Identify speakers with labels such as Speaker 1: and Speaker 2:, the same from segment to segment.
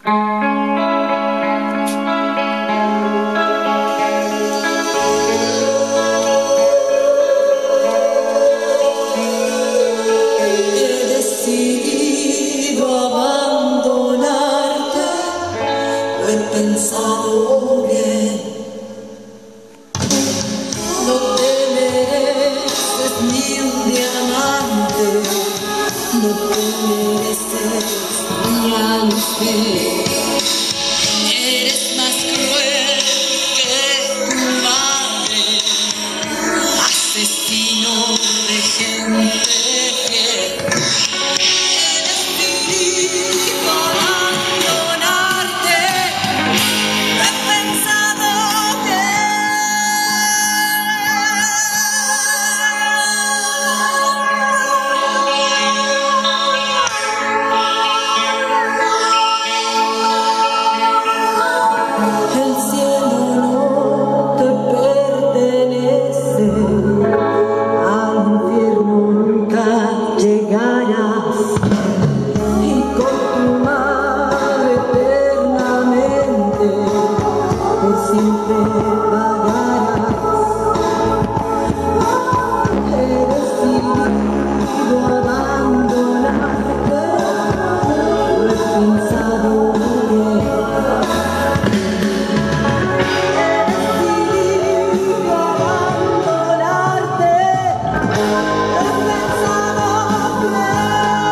Speaker 1: Pensado bien, no te mereces ni un diamante, no te mereces ni ángel. Eres más cruel que tu madre, asesino de gente fiel. Siempre pagarás. He decidido abandonarte, lo he pensado bien. He decidido abandonarte, lo he pensado bien.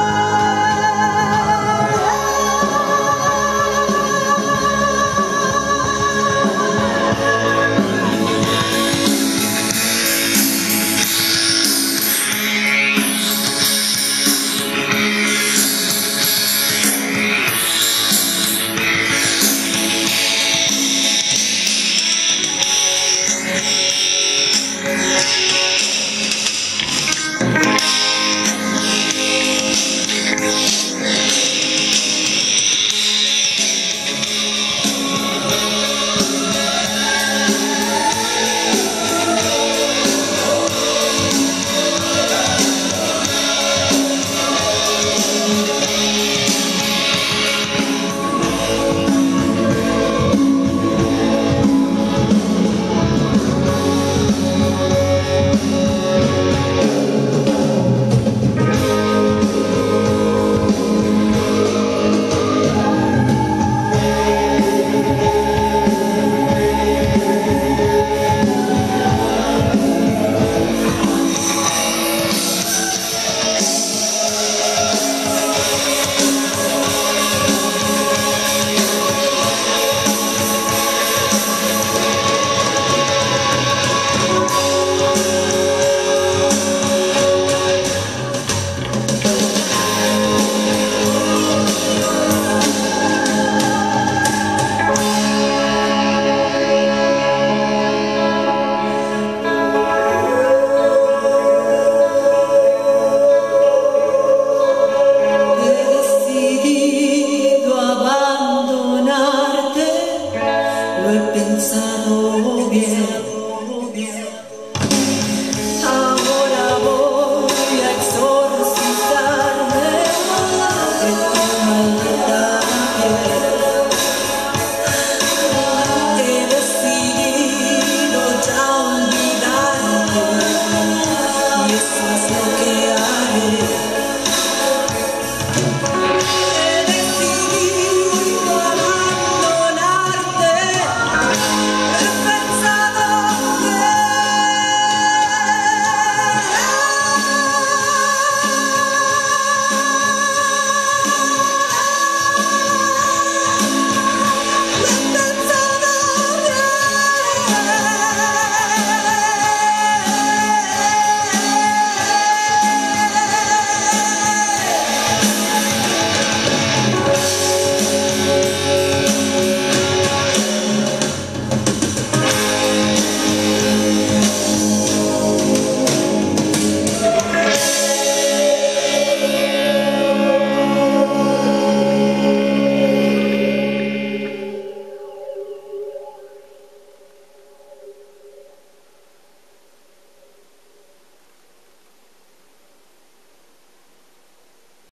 Speaker 1: Pensado bien, ahora voy a exorcizarme de tu maldita piel. He decidido ya olvidarte y eso es lo